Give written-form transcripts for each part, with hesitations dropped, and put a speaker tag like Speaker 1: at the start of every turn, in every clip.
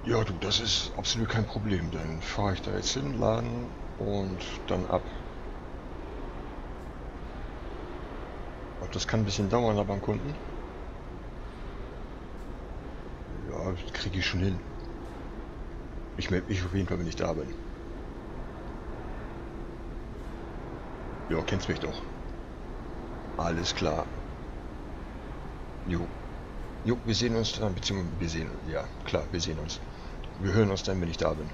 Speaker 1: Ja, du, das ist absolut kein Problem. Dann fahre ich da jetzt hin, laden und dann ab. Und das kann ein bisschen dauern da beim Kunden. Ja, kriege ich schon hin. Ich melde mich auf jeden Fall, wenn ich da bin. Ja, kennst mich doch. Alles klar. Jo. Jo, wir sehen uns dann, beziehungsweise wir sehen, ja, klar, wir sehen uns. Wir hören uns dann, wenn ich da bin.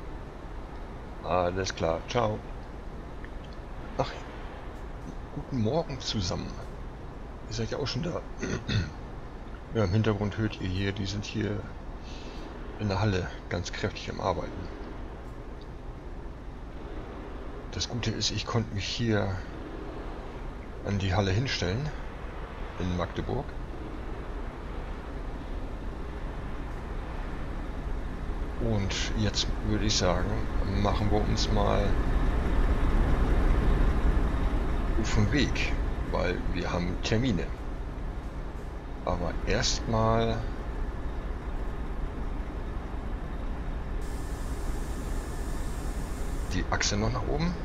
Speaker 1: Alles klar, ciao. Ach, guten Morgen zusammen. Ihr seid ja auch schon da. Ja, im Hintergrund hört ihr hier, die sind hier in der Halle ganz kräftig am Arbeiten. Das Gute ist, ich konnte mich hier an die Halle hinstellen in Magdeburg. Und jetzt würde ich sagen, machen wir uns mal auf den Weg, weil wir haben Termine. Aber erstmal die Achse noch nach oben.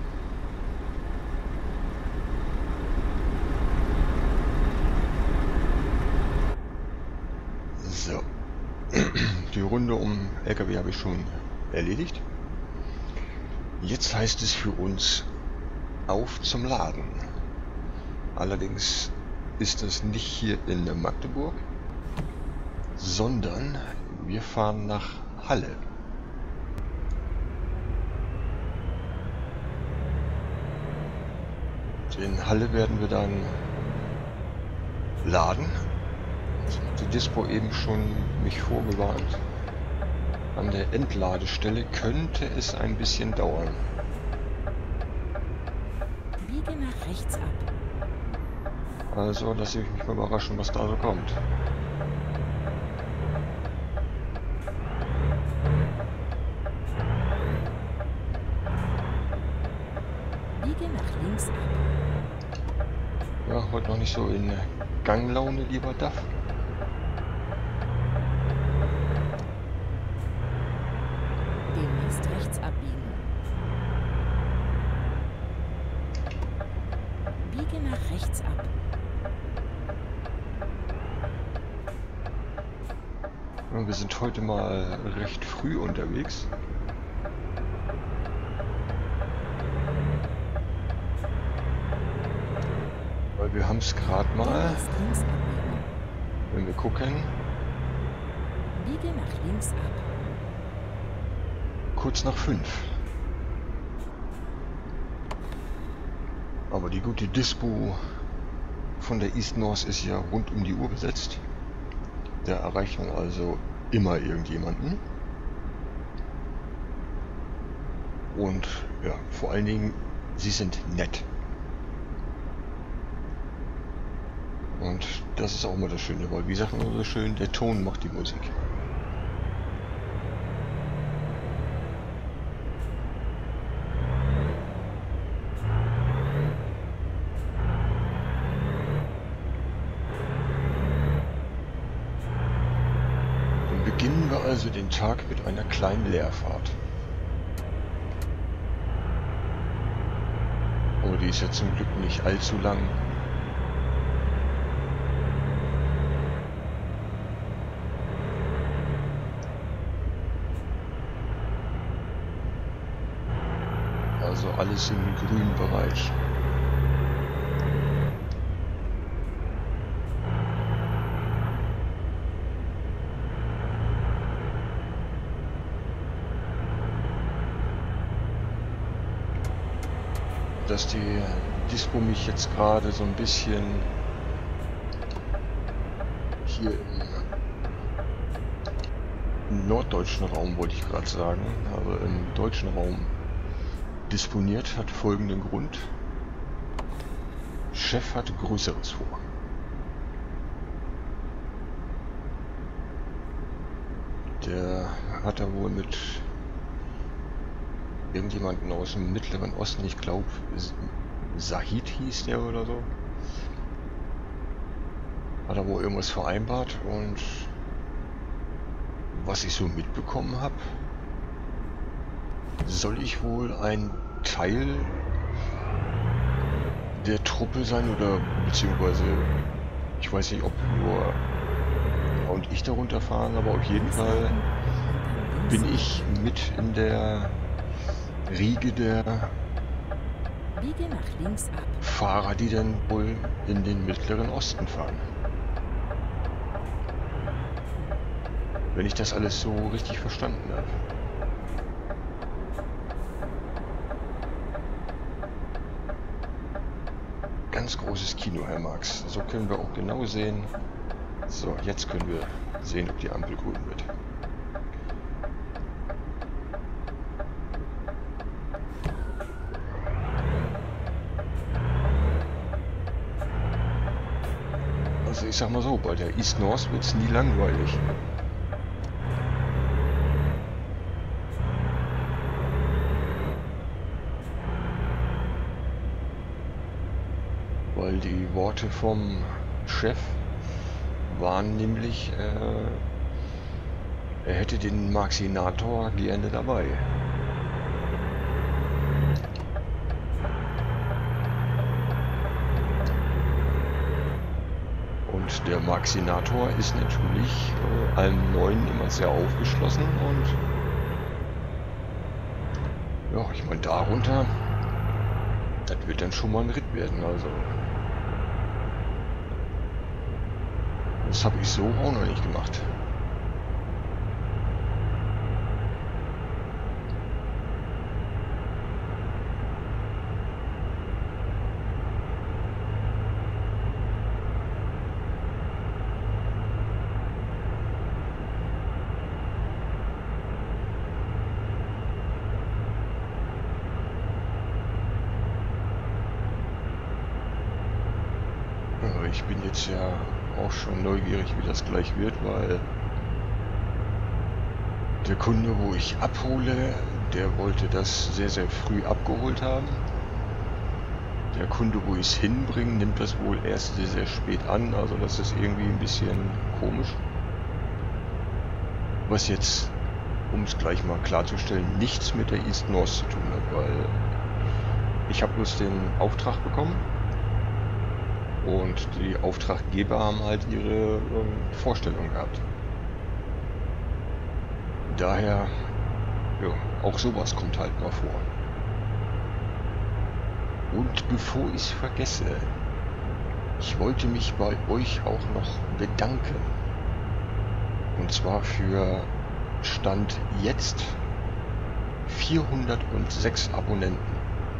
Speaker 1: So. Die Runde um LKW habe ich schon erledigt. Jetzt heißt es für uns auf zum Laden. Allerdings ist es nicht hier in Magdeburg, sondern wir fahren nach Halle. In Halle werden wir dann laden. Die Dispo eben schon mich vorgewarnt. An der Entladestelle könnte es ein bisschen dauern.
Speaker 2: Biege nach rechts ab.
Speaker 1: Also lasse ich mich mal überraschen, was da so kommt.
Speaker 2: Biege nach links ab.
Speaker 1: Ja, heute noch nicht so in Ganglaune, lieber Duff.
Speaker 2: Demnächst rechts abbiegen. Biege nach rechts ab.
Speaker 1: Ja, wir sind heute mal recht früh unterwegs. Weil wir haben es gerade mal,
Speaker 2: Demnächst links abbiegen.
Speaker 1: wenn wir gucken,
Speaker 2: Biege nach links ab.
Speaker 1: kurz nach 5. Aber die gute Dispo von der East North ist ja rund um die Uhr besetzt. Da erreicht man also immer irgendjemanden. Und ja, vor allen Dingen, sie sind nett. Und das ist auch immer das Schöne, weil wie sagt man so schön, der Ton macht die Musik. Dann beginnen wir also den Tag mit einer kleinen Leerfahrt. Oh, die ist ja zum Glück nicht allzu lang. Also alles im grünen Bereich. Dass die Dispo mich jetzt gerade so ein bisschen hier im norddeutschen Raum, wollte ich gerade sagen, aber im deutschen Raum disponiert, hat folgenden Grund. Chef hat Größeres vor. Der hat da wohl mit irgendjemanden aus dem Mittleren Osten, ich glaube Sahid hieß der oder so, hat er wohl irgendwas vereinbart und was ich so mitbekommen habe, soll ich wohl ein Teil der Truppe sein oder beziehungsweise ich weiß nicht, ob nur er und ich darunter fahren, aber auf jeden Fall bin ich mit in der Riege der
Speaker 2: Biege nach links ab.
Speaker 1: Fahrer, die dann wohl in den Mittleren Osten fahren. Wenn ich das alles so richtig verstanden habe. Ganz großes Kino, Herr Marx. So können wir auch genau sehen. So, jetzt können wir sehen, ob die Ampel grün wird. Also ich sag mal so, bei der East North wird es nie langweilig. Weil die Worte vom Chef waren nämlich, er hätte den Marxinator gerne dabei. Und der Marxinator ist natürlich allem Neuen immer sehr aufgeschlossen und ja, ich meine darunter, das wird dann schon mal ein Ritt werden, also das habe ich so auch noch nicht gemacht. Ich bin jetzt ja auch schon neugierig, wie das gleich wird, weil der Kunde, wo ich abhole, der wollte das sehr, sehr früh abgeholt haben. Der Kunde, wo ich es hinbringe, nimmt das wohl erst sehr, sehr spät an, also das ist irgendwie ein bisschen komisch. Was jetzt, um es gleich mal klarzustellen, nichts mit der East North zu tun hat, weil ich habe bloß den Auftrag bekommen. Und die Auftraggeber haben halt ihre Vorstellung gehabt. Daher, ja, auch sowas kommt halt mal vor. Und bevor ich es vergesse, ich wollte mich bei euch auch noch bedanken. Und zwar für Stand jetzt 406 Abonnenten.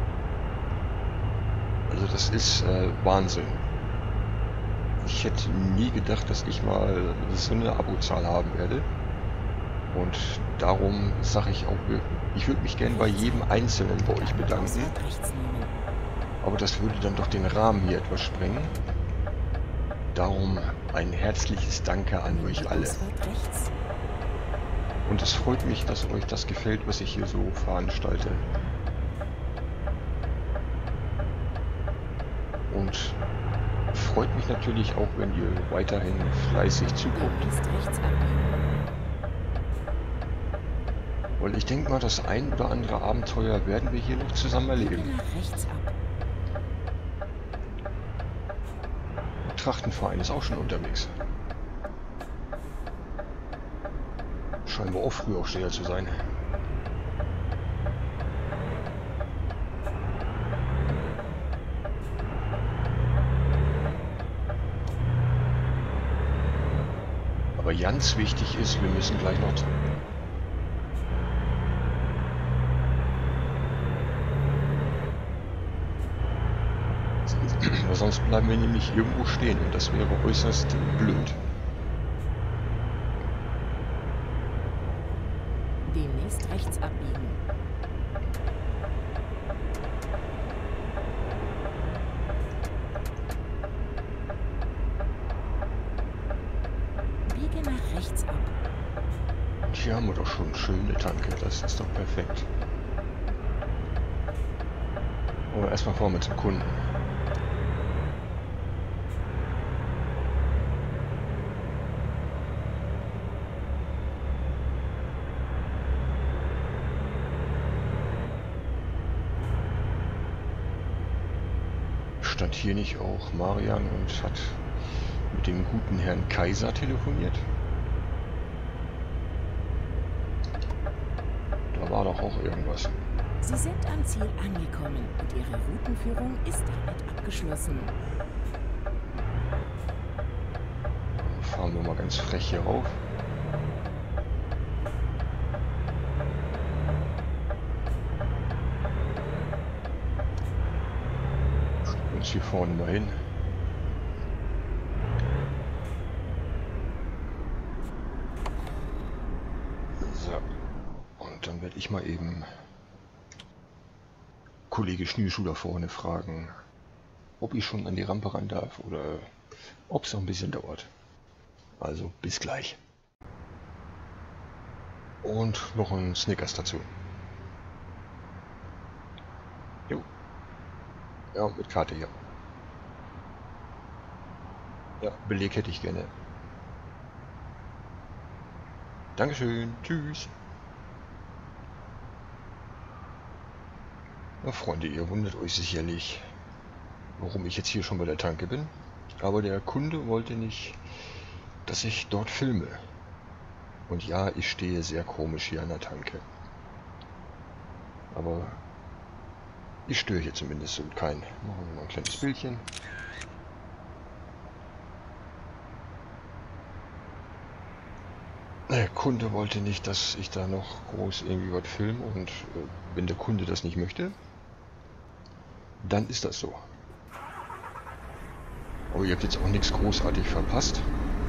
Speaker 1: Also das ist Wahnsinn. Ich hätte nie gedacht, dass ich mal so eine Abozahl haben werde. Und darum sage ich auch, ich würde mich gerne bei jedem Einzelnen bei euch bedanken. Aber das würde dann doch den Rahmen hier etwas sprengen. Darum ein herzliches Danke an euch alle. Und es freut mich, dass euch das gefällt, was ich hier so veranstalte. Und freut mich natürlich auch, wenn ihr weiterhin fleißig zuguckt. Weil ich denke mal, das ein oder andere Abenteuer werden wir hier noch zusammen erleben. Der Trachtenverein ist auch schon unterwegs. Scheinen wir auch Frühaufsteher zu sein. Aber ganz wichtig ist, wir müssen gleich noch... Sonst bleiben wir nämlich irgendwo stehen und das wäre äußerst blöd.
Speaker 2: Demnächst rechts abbiegen. Biege nach rechts ab.
Speaker 1: Und hier haben wir doch schon schöne Tanke, das ist doch perfekt. Aber erstmal fahren wir zum Kunden. stand hier nicht auch Marian und hat mit dem guten Herrn Kaiser telefoniert? Da war doch auch irgendwas.
Speaker 2: Sie sind am Ziel angekommen und Ihre Routenführung ist damit abgeschlossen.
Speaker 1: Fahren wir mal ganz frech hier rauf. Uns hier vorne mal hin. So. Und dann werde ich mal eben Kollege Schnürschuh da vorne fragen, ob ich schon an die Rampe ran darf oder ob es noch ein bisschen dauert. Also bis gleich. Und noch ein Snickers dazu. Jo. Ja, mit Karte hier. Ja, Beleg hätte ich gerne. Dankeschön. Tschüss. Na Freunde, ihr wundert euch sicherlich, warum ich jetzt hier schon bei der Tanke bin. Aber der Kunde wollte nicht, dass ich dort filme. Und ja, ich stehe sehr komisch hier an der Tanke. Aber ich störe hier zumindest so keinen. Machen wir mal ein kleines Bildchen. Der Kunde wollte nicht, dass ich da noch groß irgendwie was filme. Und wenn der Kunde das nicht möchte, dann ist das so. Aber ihr habt jetzt auch nichts großartig verpasst.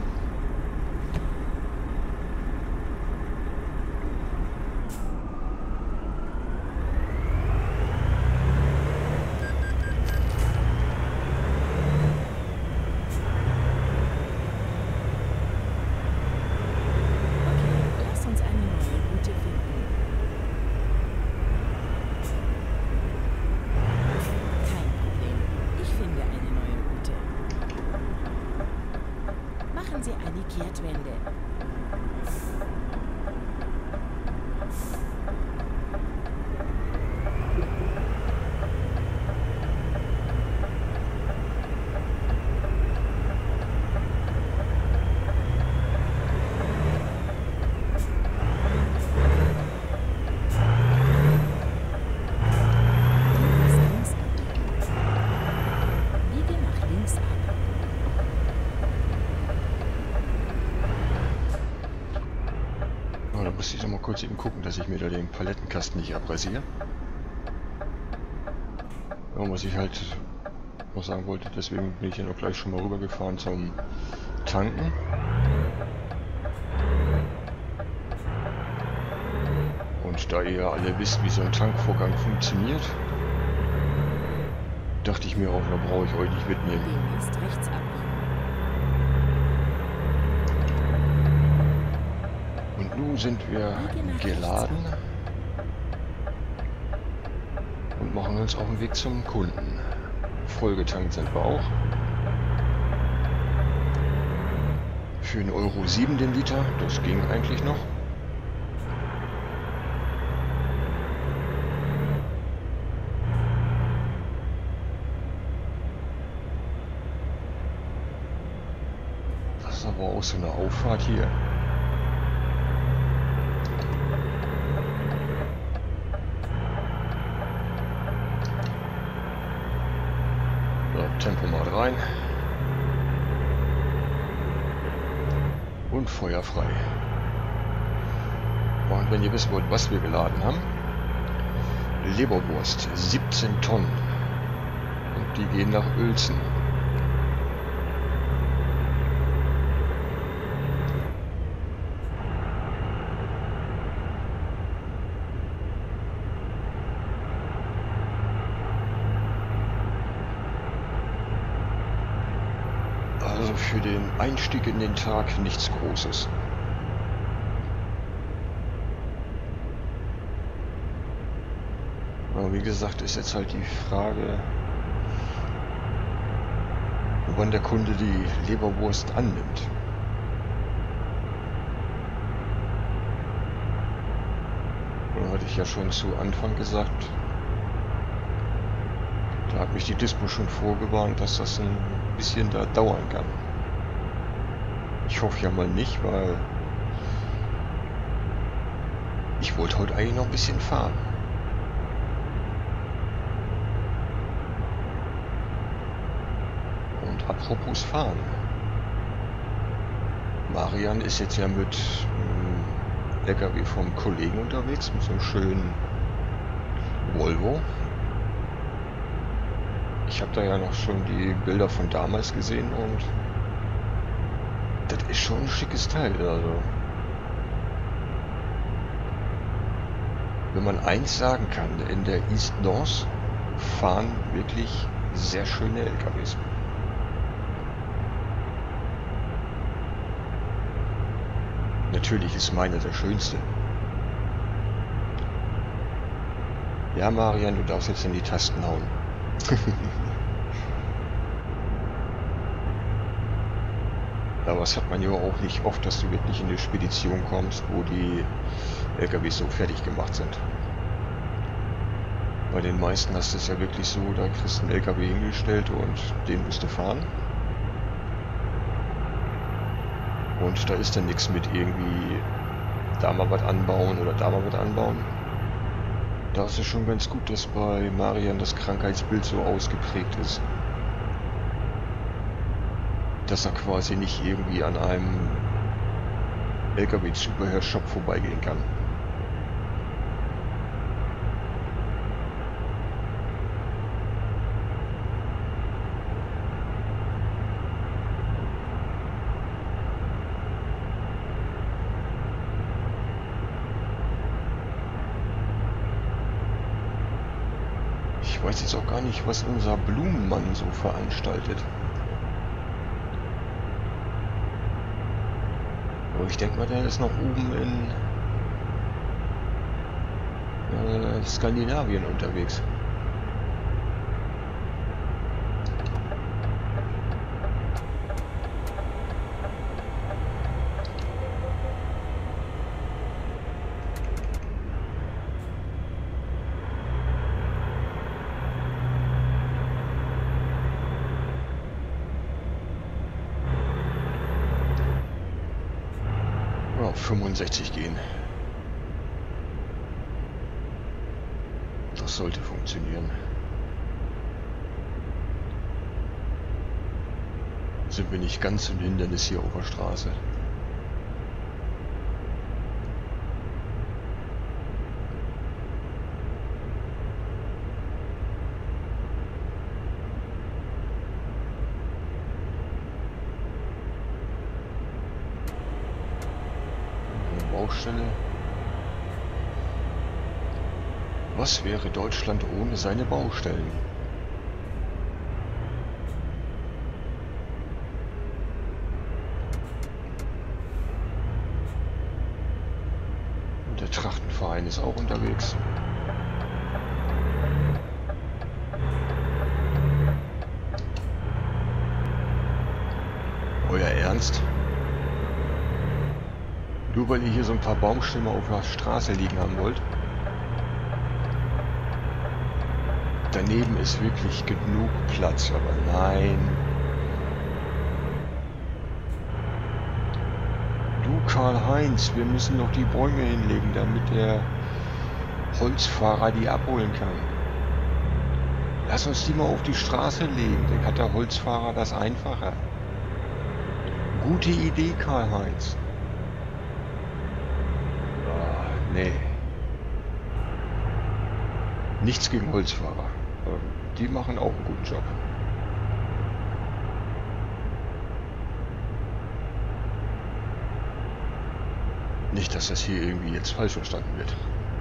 Speaker 2: Sie eine Kehrtwende.
Speaker 1: Muss ich doch mal kurz eben gucken, dass ich mir da den Palettenkasten nicht abrasiere. Ja, was ich halt noch sagen wollte, deswegen bin ich ja noch gleich schon mal rübergefahren zum Tanken. Und da ihr ja alle wisst, wie so ein Tankvorgang funktioniert, dachte ich mir auch, da brauche ich euch nicht mitnehmen.
Speaker 2: Demnächst rechts abbiegen.
Speaker 1: Nun sind wir geladen und machen uns auf den Weg zum Kunden. Vollgetankt sind wir auch. Für 1,07 € den Liter, das ging eigentlich noch. Das ist aber auch so eine Auffahrt hier. Tempomat rein und Feuer frei. Und wenn ihr wissen wollt, was wir geladen haben, Leberwurst 17 Tonnen und die gehen nach Uelzen. Also für den Einstieg in den Tag nichts Großes. Aber wie gesagt, ist jetzt halt die Frage, wann der Kunde die Leberwurst annimmt. Da hatte ich ja schon zu Anfang gesagt, da hat mich die Dispo schon vorgewarnt, dass das ein bisschen da dauern kann. Ich hoffe ja mal nicht, weil ich wollte heute eigentlich noch ein bisschen fahren. Und apropos fahren. Marian ist jetzt ja mit LKW vom Kollegen unterwegs, mit so einem schönen Volvo. Ich habe da ja noch schon die Bilder von damals gesehen und das ist schon ein schickes Teil. Also, wenn man eins sagen kann, in der East North fahren wirklich sehr schöne LKWs. Natürlich ist meiner der schönste. Ja, Marian, du darfst jetzt in die Tasten hauen. Aber das hat man ja auch nicht oft, dass du wirklich in eine Spedition kommst, wo die LKWs so fertig gemacht sind. Bei den meisten hast du es ja wirklich so, da kriegst du einen LKW hingestellt und den musst du fahren. Und da ist dann nichts mit irgendwie da mal was anbauen oder da mal was anbauen. Da ist es schon ganz gut, dass bei Marian das Krankheitsbild so ausgeprägt ist. Dass er quasi nicht irgendwie an einem LKW-Zubehörshop vorbeigehen kann. Ich weiß jetzt auch gar nicht, was unser Blumenmann so veranstaltet. Aber ich denke mal, der ist noch oben in Skandinavien unterwegs. Auf 65 gehen. Das sollte funktionieren. Sind wir nicht ganz im Hindernis hier auf der Straße. Baustelle. Was wäre Deutschland ohne seine Baustellen? Und der Trachtenverein ist auch unterwegs. Euer Ernst? Nur weil ihr hier so ein paar Baumstämme auf der Straße liegen haben wollt. Daneben ist wirklich genug Platz, aber nein. Du Karl-Heinz, wir müssen noch die Bäume hinlegen, damit der Holzfahrer die abholen kann. Lass uns die mal auf die Straße legen, dann hat der Holzfahrer das einfacher. Gute Idee, Karl-Heinz. Nee. Nichts gegen Holzfahrer. Die machen auch einen guten Job. Nicht, dass das hier irgendwie jetzt falsch verstanden wird.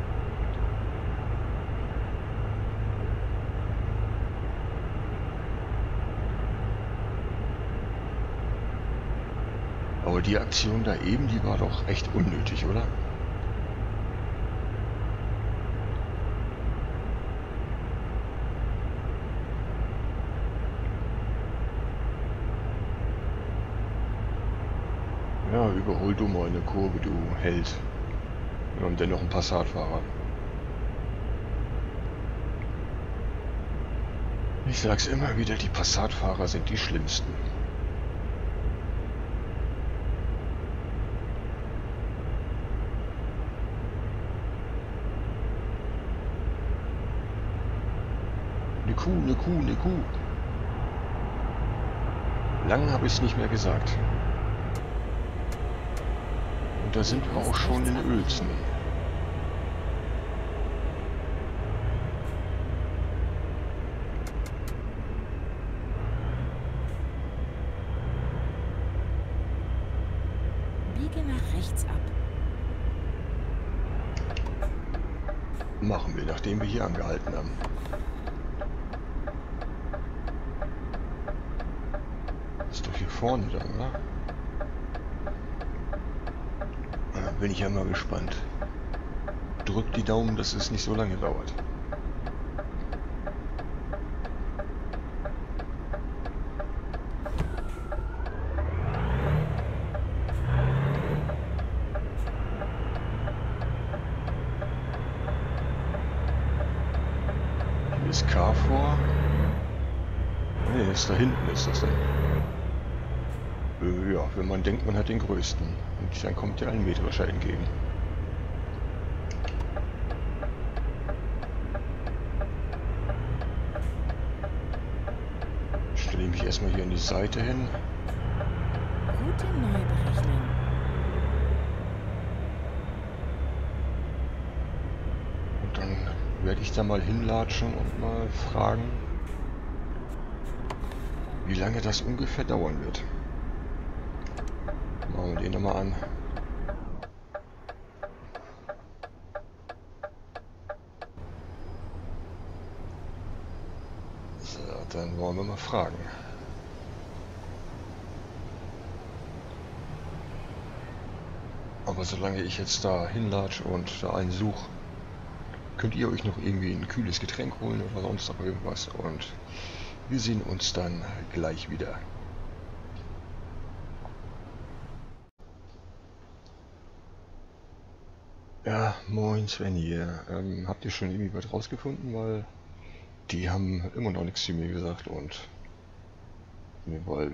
Speaker 1: Aber die Aktion da eben, die war doch echt unnötig, oder? Ja, überhol du mal eine Kurve, du Held. Wir haben dennoch einen Passatfahrer. Ich sag's immer wieder, die Passatfahrer sind die schlimmsten. Eine Kuh, eine Kuh, eine Kuh. Lang habe ich es nicht mehr gesagt. Und da sind wir auch schon in Uelzen.
Speaker 2: Biege nach rechts ab.
Speaker 1: Machen wir, nachdem wir hier angehalten haben. Ist doch hier vorne dann, oder? Da bin ich ja mal gespannt. Drückt die Daumen, dass es nicht so lange dauert. Hier ist Carrefour. Ne, ist da hinten ist das dann. Ja, wenn man denkt, man hat den größten. Und dann kommt der 1 Meter wahrscheinlich entgegen. Stelle ich mich erstmal hier an die Seite hin.
Speaker 2: Route neu berechnen.
Speaker 1: Und dann werde ich da mal hinlatschen und mal fragen, wie lange das ungefähr dauern wird. Machen wir den nochmal an. So, dann wollen wir mal fragen. Aber solange ich jetzt da hinlatsche und da einen suche, könnt ihr euch noch irgendwie ein kühles Getränk holen oder sonst noch irgendwas. Und wir sehen uns dann gleich wieder. Ja, moin Sven hier. Habt ihr schon irgendwie was rausgefunden? Weil die haben immer noch nichts zu mir gesagt und weil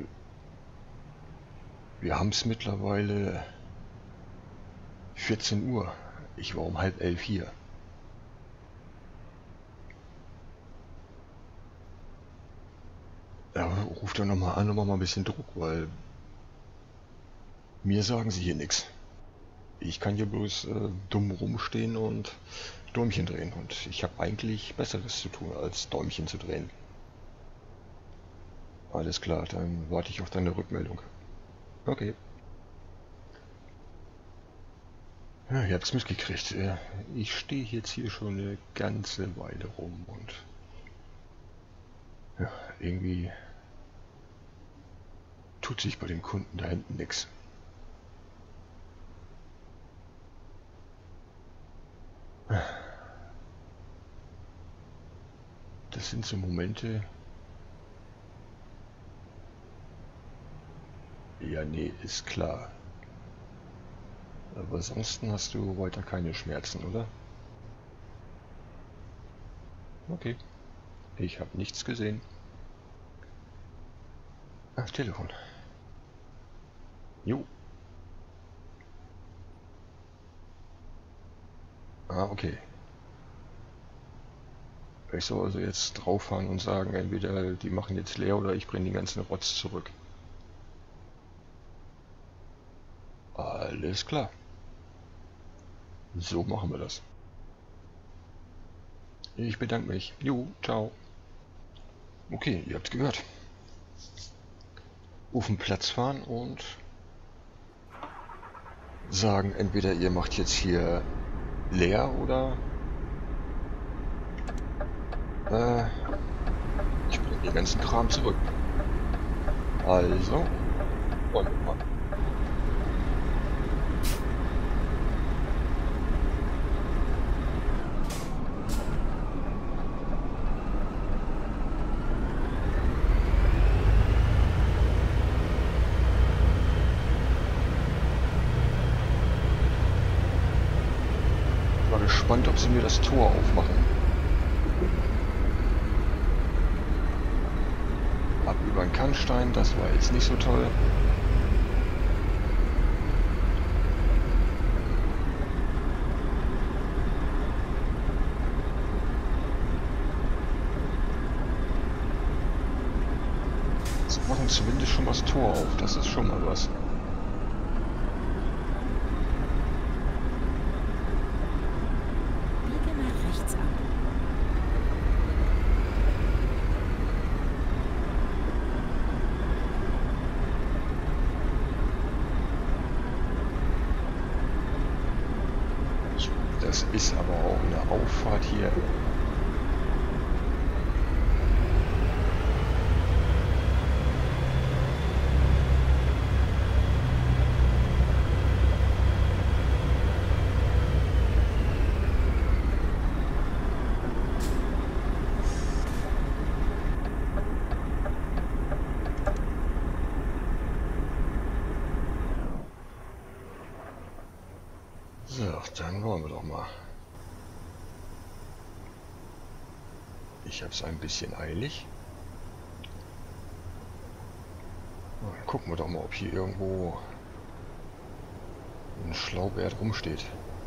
Speaker 1: wir haben es mittlerweile 14 Uhr. Ich war um 10:30 hier. Ja, ruft doch nochmal an und mach mal ein bisschen Druck, weil mir sagen sie hier nichts. Ich kann hier bloß dumm rumstehen und Däumchen drehen und ich habe eigentlich Besseres zu tun, als Däumchen zu drehen. Alles klar, dann warte ich auf deine Rückmeldung. Okay. Ja, ihr habt es mitgekriegt. Ich stehe jetzt hier schon eine ganze Weile rum und ja, irgendwie tut sich bei dem Kunden da hinten nichts. Das sind so Momente. Ja, nee, ist klar. Aber ansonsten hast du weiter keine Schmerzen, oder? Okay. Ich habe nichts gesehen. Ach, Telefon. Jo. Ah, okay. Ich soll also jetzt drauffahren und sagen, entweder die machen jetzt leer oder ich bringe den ganzen Rotz zurück. Alles klar. So machen wir das. Ich bedanke mich. Jo, ciao. Okay, ihr habt gehört. Auf den Platz fahren und sagen, entweder ihr macht jetzt hier leer oder ich bringe den ganzen Kram zurück. Also, wollen wir mal. War gespannt, ob sie mir das Tor aufmachen. ab über den Kannstein, das war jetzt nicht so toll. Sie machen zumindest schon mal das Tor auf, das ist schon mal was.
Speaker 2: Biege nach rechts ab.
Speaker 1: Das ist aber auch eine Auffahrt hier. So, dann wollen wir doch mal. Ich habe es ein bisschen eilig. Dann gucken wir doch mal, ob hier irgendwo ein Schlaubert rumsteht.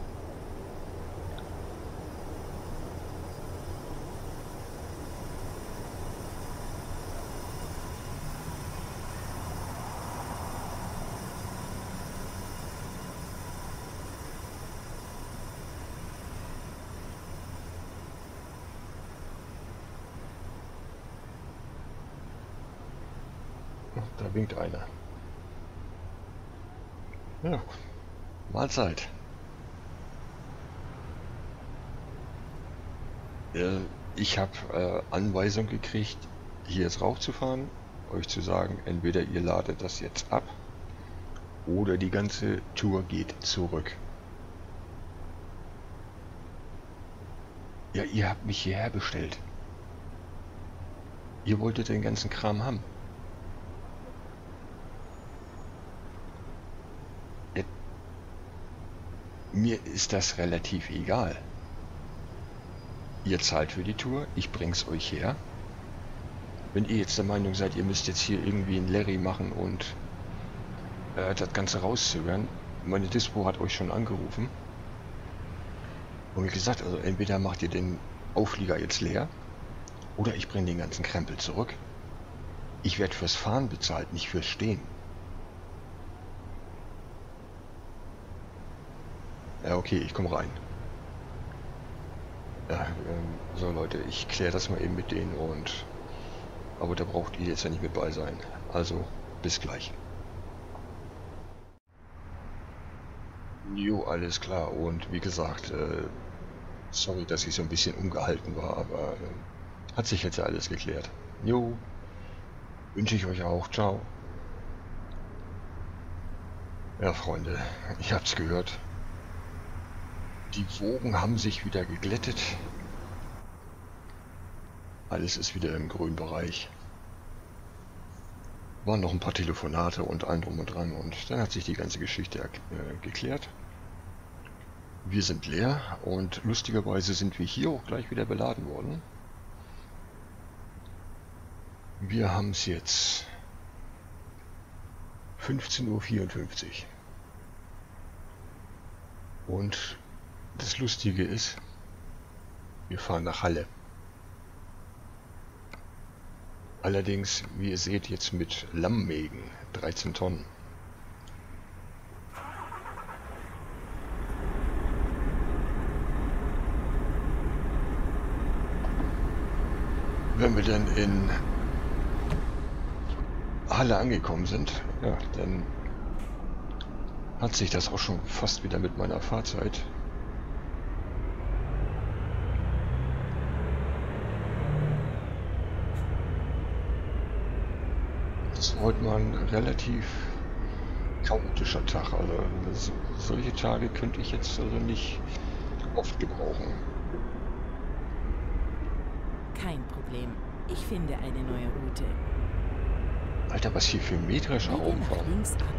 Speaker 1: Da winkt einer. Ja, Mahlzeit. Ich habe Anweisung gekriegt, hier jetzt raufzufahren, euch zu sagen, entweder ihr ladet das jetzt ab oder die ganze Tour geht zurück. Ja, ihr habt mich hierher bestellt. Ihr wolltet den ganzen Kram haben. Mir ist das relativ egal. Ihr zahlt für die Tour, ich bring's euch her. Wenn ihr jetzt der Meinung seid, ihr müsst jetzt hier irgendwie einen Larry machen und das Ganze rauszögern, meine Dispo hat euch schon angerufen. Und wie gesagt, also entweder macht ihr den Auflieger jetzt leer oder ich bringe den ganzen Krempel zurück. Ich werde fürs Fahren bezahlt, nicht fürs Stehen. Ja, okay, ich komme rein. Ja, so Leute, ich kläre das mal eben mit denen und... Aber da braucht ihr jetzt ja nicht mit bei sein. Also, bis gleich. Jo, alles klar. Und wie gesagt, sorry, dass ich so ein bisschen ungehalten war, aber hat sich jetzt ja alles geklärt. Jo, wünsche ich euch auch. Ciao. Ja, Freunde, ich hab's gehört. Die Wogen haben sich wieder geglättet. Alles ist wieder im grünen Bereich. Waren noch ein paar Telefonate und allem drum und dran und dann hat sich die ganze Geschichte geklärt. Wir sind leer und lustigerweise sind wir hier auch gleich wieder beladen worden. Wir haben es jetzt 15:54 Uhr. Und das Lustige ist, wir fahren nach Halle. Allerdings, wie ihr seht, jetzt mit Lammmägen, 13 Tonnen. Wenn wir dann in Halle angekommen sind, ja, dann hat sich das auch schon fast wieder mit meiner Fahrzeit. Das war heute mal ein relativ chaotischer Tag. Also solche Tage könnte ich jetzt also nicht oft gebrauchen.
Speaker 2: Kein Problem. Ich finde eine neue Route.
Speaker 1: Alter, was hier für ein metrischer
Speaker 2: Biege
Speaker 1: Raum
Speaker 2: nach
Speaker 1: war.
Speaker 2: links ab.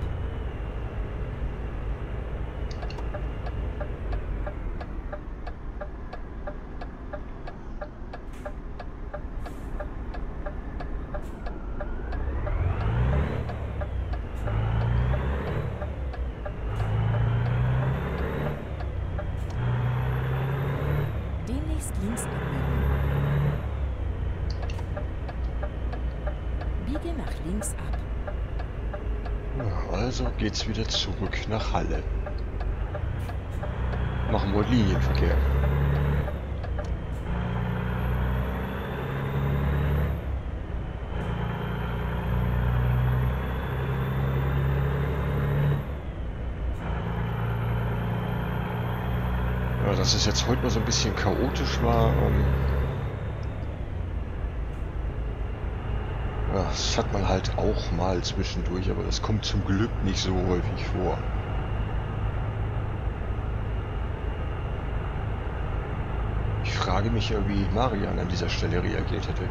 Speaker 2: Biege nach links ab.
Speaker 1: Ja, also geht's wieder zurück nach Halle. Machen wir Linienverkehr. Ja, dass es jetzt heute mal so ein bisschen chaotisch war, ja, das hat man halt auch mal zwischendurch, aber das kommt zum Glück nicht so häufig vor. Ich frage mich ja, wie Marian an dieser Stelle reagiert hätte.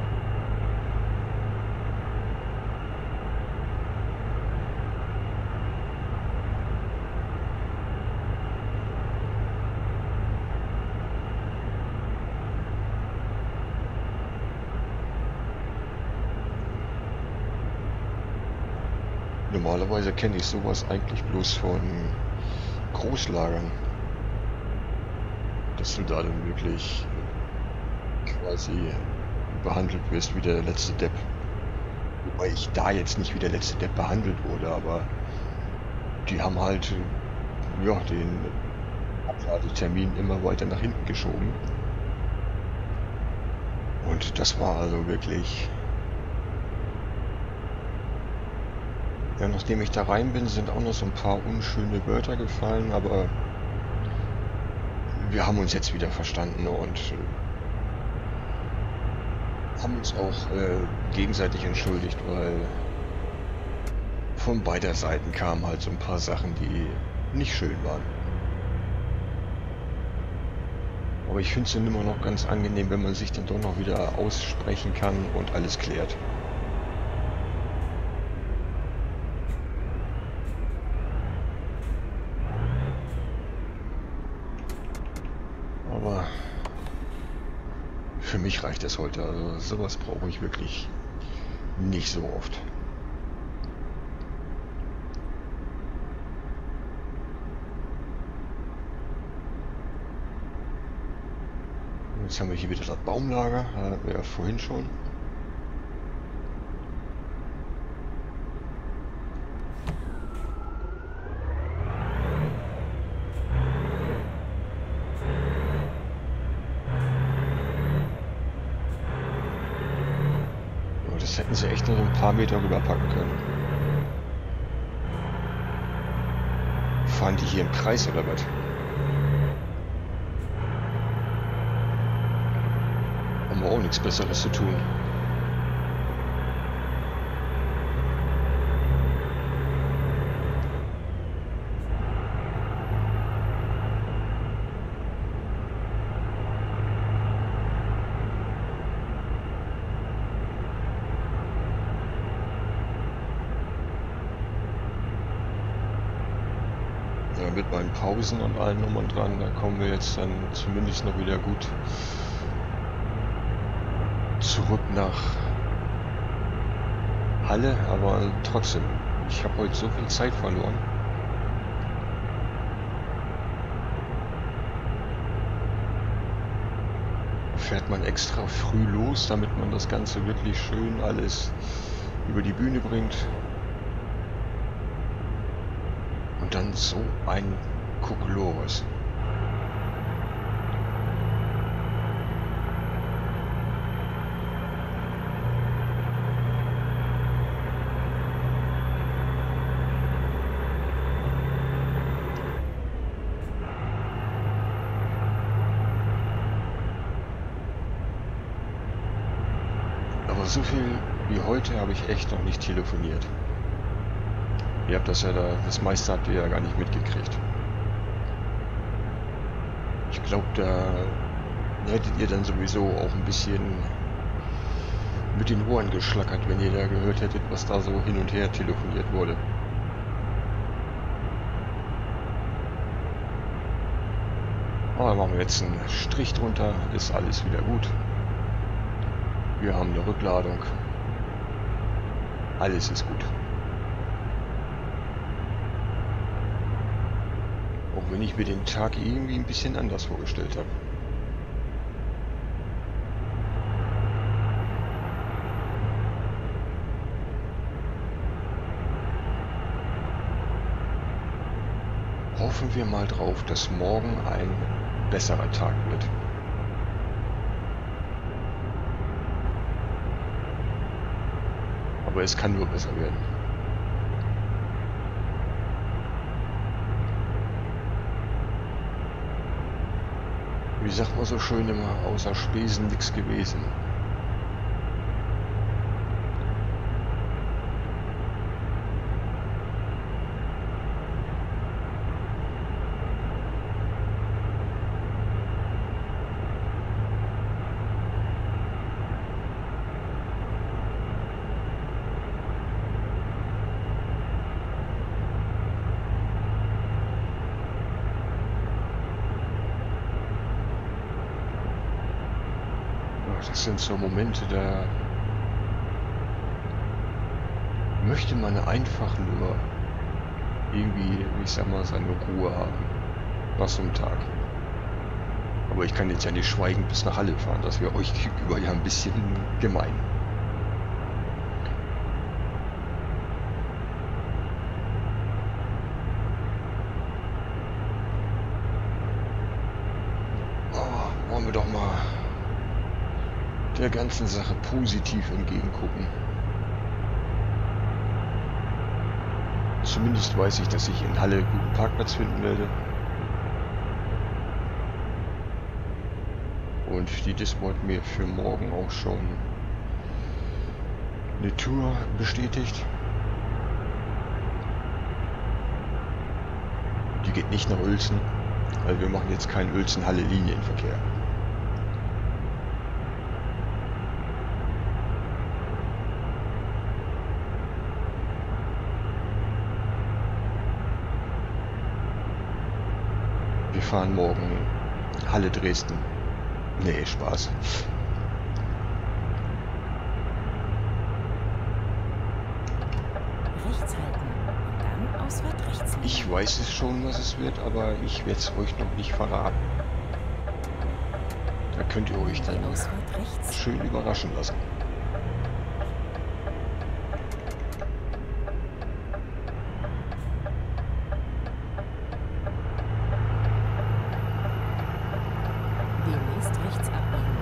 Speaker 1: Normalerweise kenne ich sowas eigentlich bloß von Großlagern. Dass du da dann wirklich quasi behandelt wirst wie der letzte Depp. Wobei ich da jetzt nicht wie der letzte Depp behandelt wurde, aber die haben halt ja, den Abladetermin immer weiter nach hinten geschoben. Und das war also wirklich... Ja, nachdem ich da rein bin, sind auch noch so ein paar unschöne Wörter gefallen, aber wir haben uns jetzt wieder verstanden und haben uns auch gegenseitig entschuldigt, weil von beider Seiten kamen halt so ein paar Sachen, die nicht schön waren. Aber ich finde es dann immer noch ganz angenehm, wenn man sich dann doch noch wieder aussprechen kann und alles klärt. Aber für mich reicht es heute. Also sowas brauche ich wirklich nicht so oft. Jetzt haben wir hier wieder das Baumlager. Ja, vorhin schon. Das hätten sie echt noch ein paar Meter rüberpacken können. Fahren die hier im Kreis oder was? Haben wir auch nichts Besseres zu tun. Mit meinen Pausen und allen Nummern dran, da kommen wir jetzt dann zumindest noch wieder gut zurück nach Halle, aber trotzdem, ich habe heute so viel Zeit verloren. Fährt man extra früh los, damit man das Ganze wirklich schön alles über die Bühne bringt. Und dann so ein Kokolores. Aber so viel wie heute habe ich echt noch nicht telefoniert. Ihr habt das ja da, das meiste habt ihr ja gar nicht mitgekriegt. Ich glaube, da hättet ihr dann sowieso auch ein bisschen mit den Ohren geschlackert, wenn ihr da gehört hättet, was da so hin und her telefoniert wurde. Aber machen wir jetzt einen Strich drunter, ist alles wieder gut. Wir haben eine Rückladung. Alles ist gut. Auch wenn ich mir den Tag irgendwie ein bisschen anders vorgestellt habe. hoffen wir mal drauf, dass morgen ein besserer Tag wird. Aber es kann nur besser werden. Wie sagt man so schön immer, außer Spesen nichts gewesen. Das sind so Momente, da möchte man einfach nur irgendwie, ich sag mal, seine Ruhe haben nach so einem Tag. Aber ich kann jetzt ja nicht schweigend bis nach Halle fahren, das wäre euch gegenüber ja ein bisschen gemein. Oh, wollen wir doch mal der ganzen Sache positiv entgegengucken. Zumindest weiß ich, dass ich in Halle einen guten Parkplatz finden werde. Und die Dismo hat mir für morgen auch schon eine Tour bestätigt. Die geht nicht nach Uelzen, weil wir machen jetzt keinen Uelzen-Halle-Linienverkehr. Wir fahren morgen Halle Dresden. Nee, Spaß.
Speaker 2: Rechts halten und dann Ausfahrt rechts nehmen.
Speaker 1: Ich weiß es schon, was es wird, aber ich werde es euch noch nicht verraten. Da könnt ihr euch dann
Speaker 2: Die Ausfahrt rechts.
Speaker 1: schön überraschen lassen.
Speaker 2: Demnächst rechts abbiegen.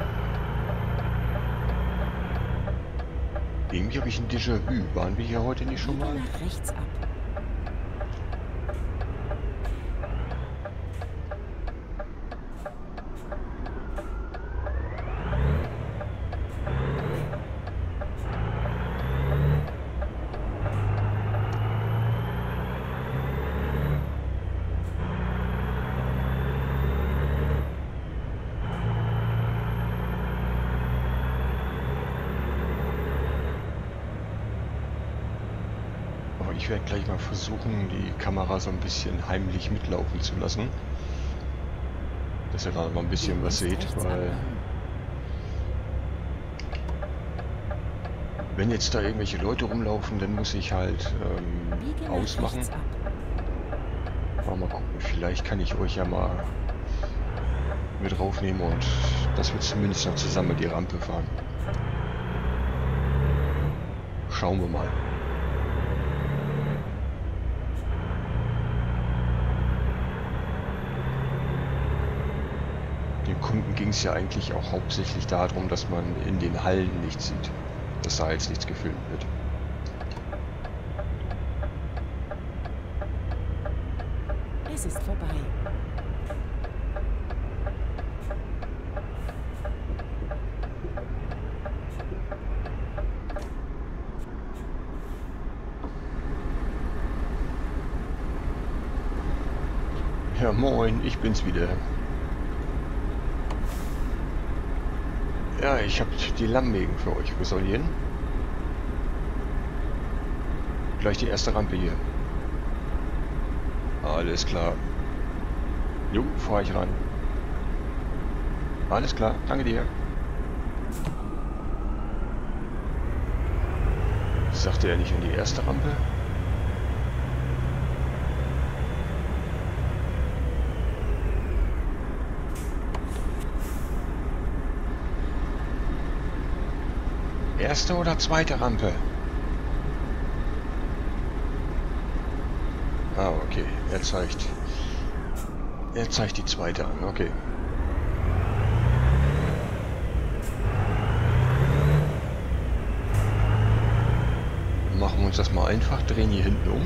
Speaker 1: Irgendwie habe ich ein Déjà-vu. Waren wir hier heute nicht schon
Speaker 2: Biege
Speaker 1: mal?
Speaker 2: nach rechts ab.
Speaker 1: Ich werde gleich mal versuchen, die Kamera so ein bisschen heimlich mitlaufen zu lassen. Dass ihr da mal ein bisschen was seht, weil wenn jetzt da irgendwelche Leute rumlaufen, dann muss ich halt
Speaker 2: Biege nach
Speaker 1: ausmachen.
Speaker 2: rechts ab.
Speaker 1: Aber mal gucken, vielleicht kann ich euch ja mal mit draufnehmen und dass wir zumindest noch zusammen die Rampe fahren. Schauen wir mal. Den Kunden ging es ja eigentlich auch hauptsächlich darum, dass man in den Hallen nichts sieht, dass da jetzt nichts gefilmt wird.
Speaker 2: Es ist vorbei.
Speaker 1: Ja moin, ich bin's wieder. Ja, ich habe die Lammmägen für euch. Wo soll die hin? Gleich die erste Rampe hier. Alles klar. Jo, fahr ich ran. Alles klar, danke dir. Sagte er nicht an die erste Rampe? Erste oder zweite Rampe? Ah, okay. Er zeigt Er zeigt die zweite an, okay. Machen wir uns das mal einfach, drehen hier hinten um.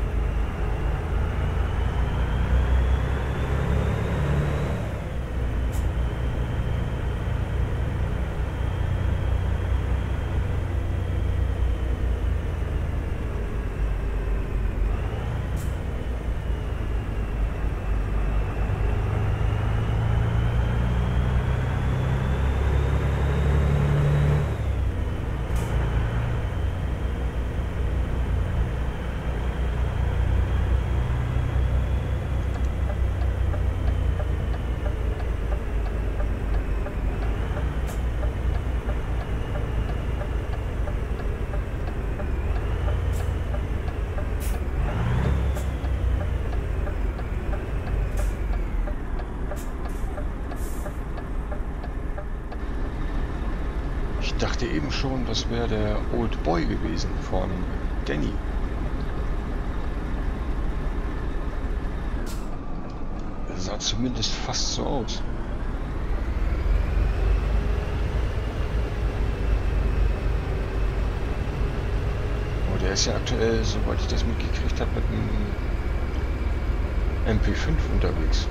Speaker 1: Ich dachte eben schon, das wäre der Old Boy gewesen von Danny. Das sah zumindest fast so aus. Oh, der ist ja aktuell, soweit ich das mitgekriegt habe, mit einem MP5 unterwegs.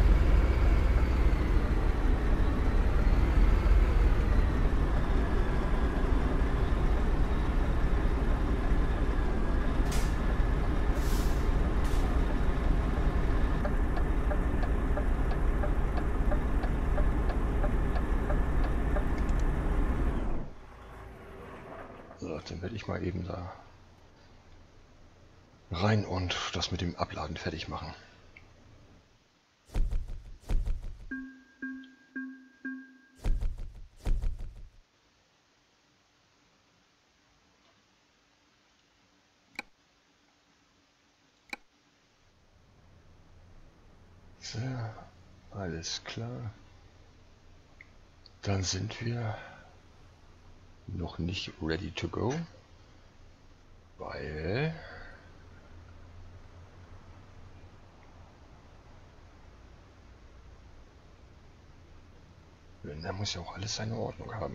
Speaker 1: So, dann werde ich mal eben da rein und das mit dem Abladen fertig machen. So, alles klar. Dann sind wir noch nicht ready to go, weil da muss ja auch alles seine Ordnung haben.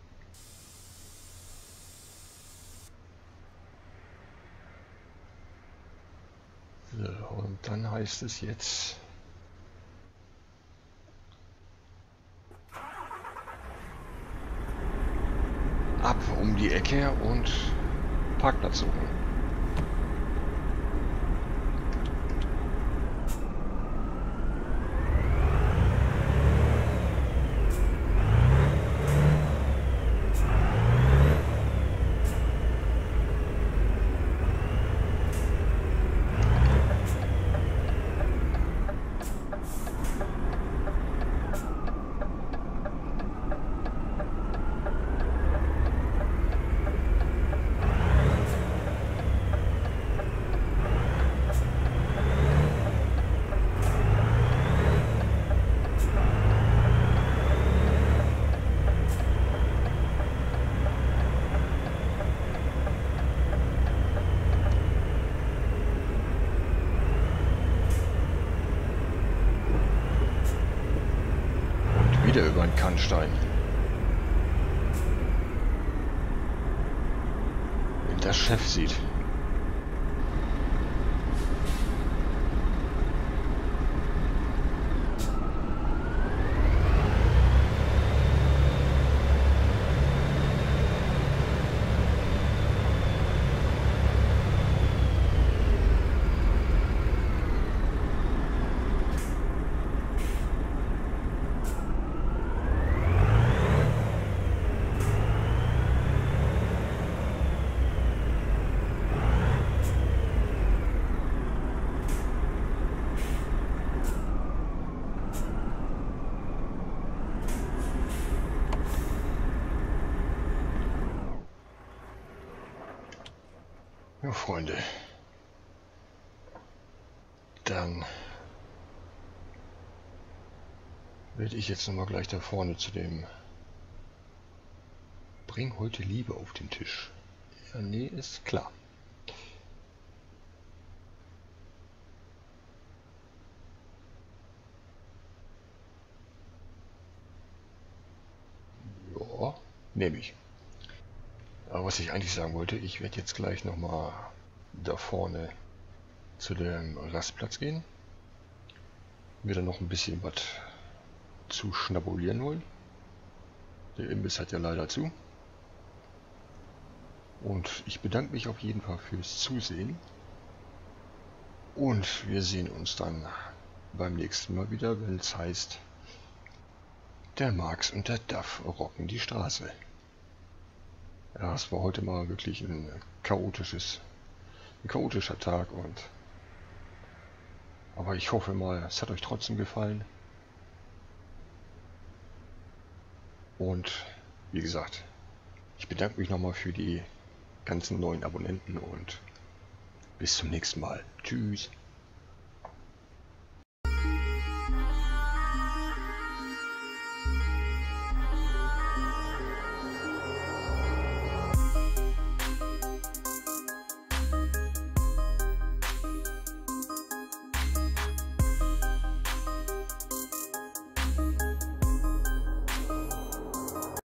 Speaker 1: So, und dann heißt es jetzt ab um die Ecke und Parkplatz suchen. Wieder über einen Kannstein. Wenn das Chef sieht. Ja, Freunde, dann werde ich jetzt nochmal gleich da vorne zu dem Bring heute Liebe auf den Tisch. Ja, nee, ist klar. Nehme ich. Aber was ich eigentlich sagen wollte, ich werde jetzt gleich nochmal da vorne zu dem Rastplatz gehen. Mir dann noch ein bisschen was zu schnabulieren holen. Der Imbiss hat ja leider zu. Und ich bedanke mich auf jeden Fall fürs Zusehen. Und wir sehen uns dann beim nächsten Mal wieder, wenn es heißt, der Marx und der Duff rocken die Straße. Ja, es war heute mal wirklich ein chaotischer Tag aber ich hoffe mal, es hat euch trotzdem gefallen. Und wie gesagt, ich bedanke mich nochmal für die ganzen neuen Abonnenten und bis zum nächsten Mal. Tschüss.